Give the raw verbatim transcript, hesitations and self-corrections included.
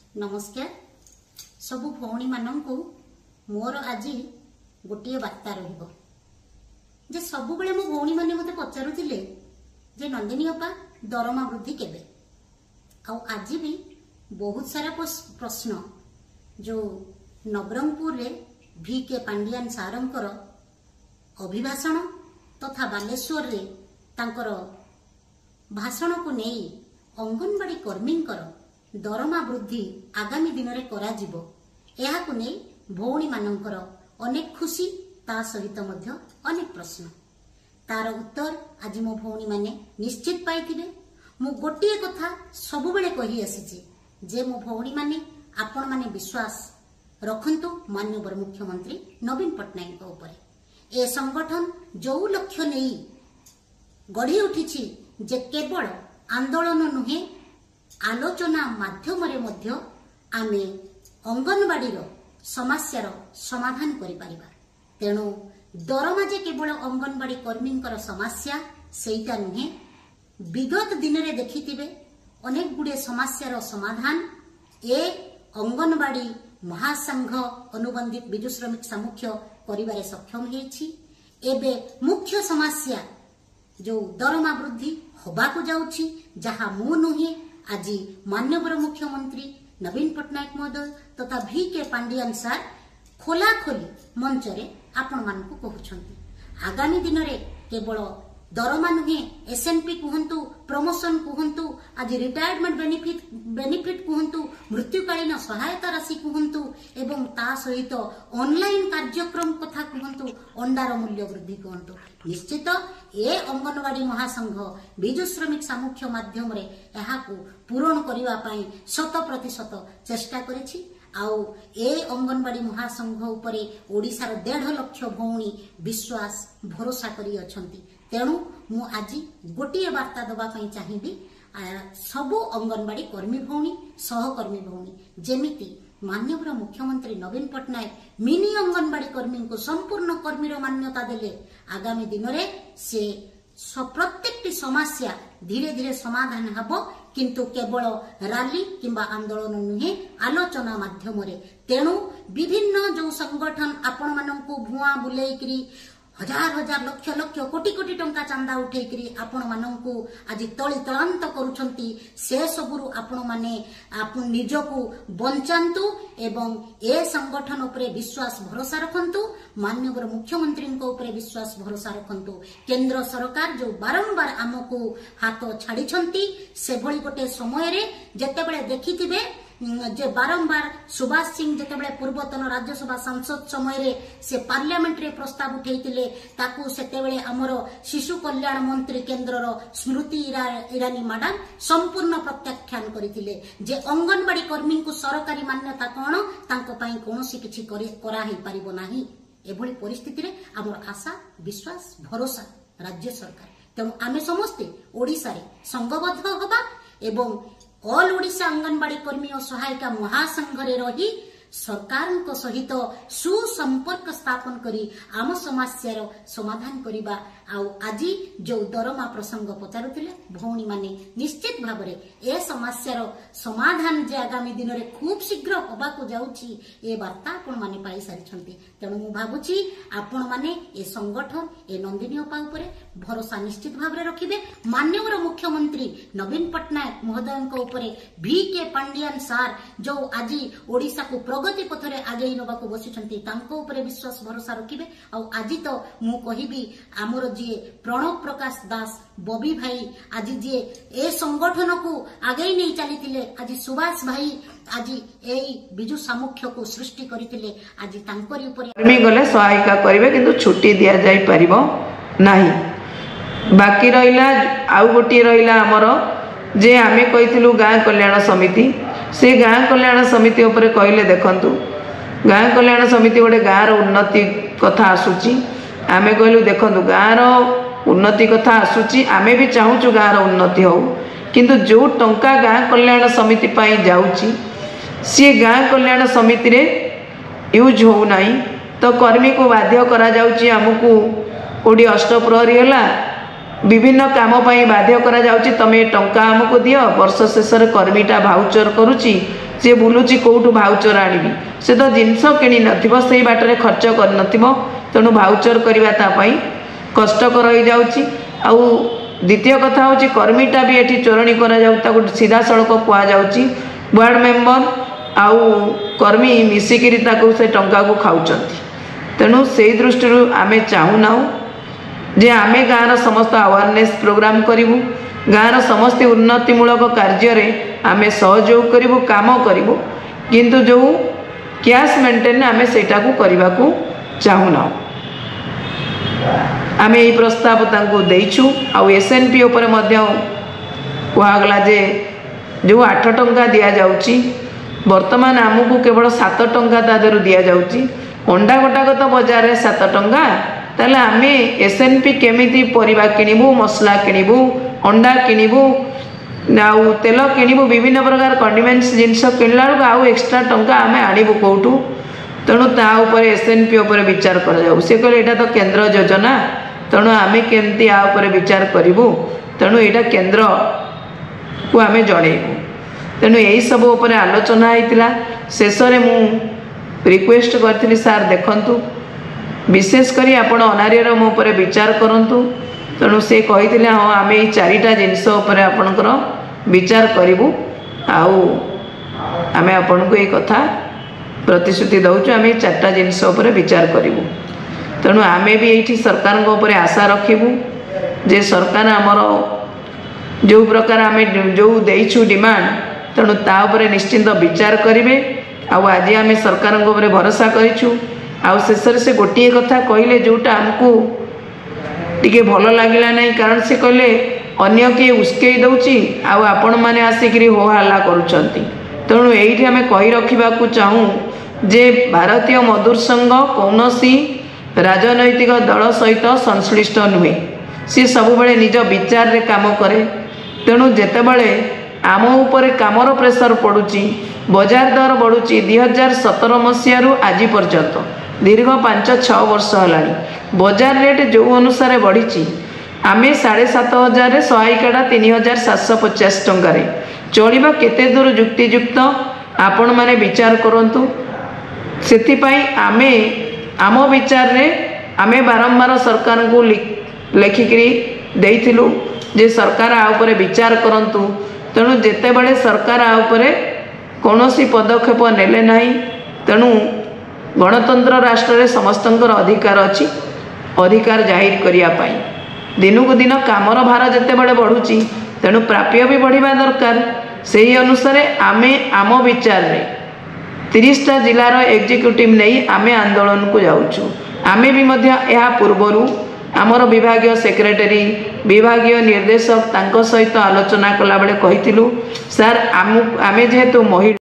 नमस्कार सबु भौणी मानंकु मोर आज गोटे वार्ता रहिबो जे सबु बेले मो भौणी माने मते पचारुथिले जे नंदिनी अपा दरमा वृद्धि केबे आ आज भी बहुत सारा प्रश्न जो नवरंगपुर रे भी के पांडियान सारंकर अभिभाषण तथा बालेश्वर रे तांकर भाषण को नहीं अंगनवाड़ी कर्मींकर दरमा वृद्धि आगामी दिन में करा जिवो एहा को नहीं भौणी मानंकर अनेक खुशी ता सहित मध्य अनेक प्रश्न तार उत्तर आज मो भौणी माने निश्चित पाइथिबे। मु गोटे कथा सबु बेले कहि आसीची जे मो भौणी माने आपण माने विश्वास रखंतु माननीय मुख्यमंत्री नवीन पट्टनायक उपरे ए संगठन जो लक्ष्य नहीं गढ़ी उठिछि जे केवल आंदोलन नुहे आलोचना माध्यम रे मध्य आमे अंगनवाड़ी समस्यार समाधान करि परिबा। तेणु दरमा जे केवल अंगनवाड़ी कर्मींकर समस्या सेटा नुहे विगत दिन रे देखिथिबे अनेक गुडे समस्यार समाधान ए अंगनवाड़ी महासंघ अनुबंधित विजु श्रमिक सामुख्य करिबारे सक्षम हेछि। एबे मुख्य समस्या जो दरमा वृद्धि होबाकू जाउछि जहा मु नुहे आज माननीय मुख्यमंत्री नवीन पट्टनायक महोदय तथा भी के पांडियान सार खोला खोली मंच रे आपण मानकू कहउछंती आगामी दिन रे केवल दरमा नुहे एसएनपी कहंतु प्रमोशन कहंतु आज रिटायरमेंट बेनिफिट बेनिफिट कहंतु मृत्युकालीन सहायता राशि कहंतु एवं ता सहित ऑनलाइन कार्यक्रम कथा कहंतु अंडार मूल्य वृद्धि कहंतु निश्चित ए अंगनवाड़ी महासंघ विजु श्रमिक सामुख्य माध्यम रे एहाकू पूरण करिवा पई शत प्रतिशत चेष्टा करिछि। आउ ए अंगनवाड़ी महासंघ उपरे ओडिसार डेढ़ लक्ष भौणी विश्वास भरोसा करी अछंती। तेणु मु आज गोटे वार्ता दबा पई चाहिबी सबु अंगनवाड़ी कर्मी भौणी सहकर्मी भौणी जेमिति माननीय मुख्यमंत्री नवीन पट्टनायक मिनी अंगनवाड़ी कर्मी को संपूर्ण कर्मीर मान्यता देले आगामी दिन रे से प्रत्येकटी समस्या धीरे धीरे समाधान हबो किंतु केवल रैली किंबा आंदोलन नुहे आलोचना माध्यम रे। तेणु विभिन्न जो संगठन आपण मानकू भुआ बुलेकरी हजार हजार लक्ष लक्ष कोटी कोटी टंका चांदा उठेकरी आपण मानकू आज तली तलांत करूछंती से सबुरु आपण माने आपण निजको बंचांतु एवं ए संगठन उपरे विश्वास भरोसा रखंतु माननीय मुख्यमंत्री को उपरे विश्वास भरोसा रखंतु। केंद्र सरकार जो बारंबार आमको हाथ छाड़ी छंती से भली गोटे समय रे जते बेले देखिथिबे जे बारंबार सुभाष सिंह जते बेले पूर्वतन राज्यसभा सांसद समय रे से पार्लियामेंट रे प्रस्ताव उठेइतिले ताकू सेते बेले हमर शिशु कल्याण मंत्री केंद्रर स्मृति ईरानी मैडम संपूर्ण प्रत्याख्यान करथिले जे अंगनवाड़ी कर्मी को सरकारी मान्यता कोन तांको पई कोनोसी किछि करा हे परिबो नाही। एभली परिस्थिति रे हमर आशा विश्वास भरोसा राज्य सरकार। तेणु आमे समस्ते ओडिसा रे संगबद्ध होबा एवं ऑल ओडिशा अंगनवाड़ी कर्मी और सहायिका महासंघ रे रही सरकार को सहित सुसंपर्क स्थापन करी आम समस्यार समाधान करिबा। आउ आज जो दरमा प्रसंग पचारुथिले भौणी माने निश्चित भाव रे ए समस्यार समाधान जे आगामी दिन रे खूब शीघ्र होबाकू जाउछि ए वार्ता आपण माने पाई सारिछंती। तेणु मु भाबुछि आपण माने ए संगठन ए नंदिनी अपा उपरे भरोसा निश्चित भाव रे रखिबे। माननीय मुख्यमंत्री नवीन पट्टनायक महोदय को उपरे भी के पांडियान सार जो आज ओडिसा को प्रगति पथरे आगे नबाकू बसिछंती तांको उपरे विश्वास भरोसा रखिबे। आ आज तो मु कहिबी आमर जे प्रणव प्रकाश दास बबी भाई आज जे ए संगठन को आगे नहीं चली आज सुभाष भाई आज एई विजु सामुख्य को सृष्टि करथिले आज तांकरी ऊपर गले सहायता करिवे किंतु छुट्टी दिया जाई परिबो नाही। बाकी रहिला आउ गोटी रहिला हमर जे आमे कहिथिलु गाँ कल्याण समिति से गाँ कल्याण समिति उपरे कहले देखंतु गाँ कल्याण समिति गोटे गाँ रो उन्नति कथा आसुची आमे कहलु देखंतु गाँ रो उन्नति कथा आसुची आमे भी चाहूचु गाँ रो उन्नति हो किंतु जो टंका गाँ कल्याण समिति पाई जाउची सी गाँ कल्याण समिति रे यूज हो नाही तो कर्मी को बाध्य करा जाउची हमकू कोडी अष्टप्रहरी होला विभिन्न काम पाई बाध्य करा जाउची तमे टंका हमको दियो वर्ष शेष रे कर्मीटा भाउचर करूची सी बुलूची कौटू भाउचर आनिबी से तो जिनस किणी नथिबो सेही बाटरे खर्च कर नथिबो तेणु भाउचर करबा ता पई कष्टकर हो जाउची। आउ द्वितीय कथा होची कर्मीटा भी एठी चोरणी करा जाउ ताकू सीधा सड़क कुआ जाउची वार्ड मेंबर आउ कर्मी मिसिकिरी ताकू से टंका को खाउचंती। तेणु से दृष्टि आमे चाहूना जे आमे गाँव समस्त अवेयरनेस प्रोग्राम करूँ गाँव समस्त उन्नतिमूलक कार्य आमे सहयोग करूँ काम करूँ किंतु जो कैश मेंटेन आमे सेटा को करने को चाहूना। आमे यही प्रस्ताव तांको देइछु आ एसएनपी उपरे मध्य कहगला जे जो आठ टंका दिया जाउची वर्तमान आमको केवल सात टंका तादर दिया जाउची अंडा गोटाक तो बजार में सात टंका ताले आमे एसएनपी केमिति परिबा किनिबु मसला किनिबु अंडा किनिबु आउ तेल किनिबु विभिन्न प्रकार कंडिमेंट्स जिनस किनला बेलू आउ एक्स्ट्रा टंका आमे आनिबु कोठू। तेणु ता ऊपर एसएनपी ऊपर विचार कर जाऊ से कहले एटा तो केंद्र योजना तेणु आमे केमती आ ऊपर विचार करिबु तेणु एटा केंद्र को आमे जणेबु। तेणु यही सब ऊपर आलोचना होइतिला शेष रे मु रिक्वेस्ट करथिली सार देखंतु विशेष करी आपण अनार्यर मो ऊपर विचार करंतु। तेणु से कहिथिले हाँ आमे ई चारिटा जिनस ऊपर आपणकर विचार करिबु आउ आमे आपनको ए कथा प्रतिश्रुति दौचु आम चार्टा जिनस विचार करूँ। तेणु आम भी ये सरकार आशा रखिबू जे सरकार आमर जो प्रकार आम जो देइछु डिमांड तेणु ता उपरे निश्चिंत विचार करेंगे। आज आम सरकार भरोसा करूँ शेष से गोटे कथा कहले जोटा आमको टिके भल लगिला नहीं कारण से कहले अन्य किए उस्के दौची आपण मैंने आसिक हो हल्ला करुँच। तेणु ये आम कही रखा चाहूँ जे भारतीय मजदूर संघ कौन राजनैतिक दल सहित संश्लिष्ट नुहे सी सब बेले निज विचार रे काम करे। तेणु जेतेबेले आम उपर कामर प्रेसर पड़ुची बजार दर बढ़ुची दुई हजार सतर मसीह आज पर्यंत दीर्घ पांच छः वर्ष है बजार रेट जो अनुसार बढ़ी आमे साढ़े सात हजार सहायिकाटा तीन हजार सातश पचास टकर चलवा केते दूर युक्तियुक्त आपण मैंने विचार करंतु। सेथिपाई आमे आम विचार रे आमे बारंबार सरकार को लेखिकी देइथिलु जे सरकार आ उपरे विचार करंतु। तेणु जेतेबेले सरकार आ उपरे कौनसी पदक्षेप नेले नहीं तेणु गणतंत्र राष्ट्र रे समस्तंकर अधिकार अछि अधिकार जाहिर करिया पाई दिनू को दिन कामर भार जेतेबेले बढ़ुची तेणु प्राप्य भी बढ़िबा दरकार। सेही अनुसार आमे आम विचार रे तीसटा जिलार एग्जीक्यूटिव नहीं आमे आंदोलन को जाऊँ। आमे भी मध्य यह पूर्वरु आमर विभागीय सेक्रेटरी विभागीय निर्देशक तांको सहित आलोचना कला बेले कहिथिलु सार आम आमे जेहेतु महिला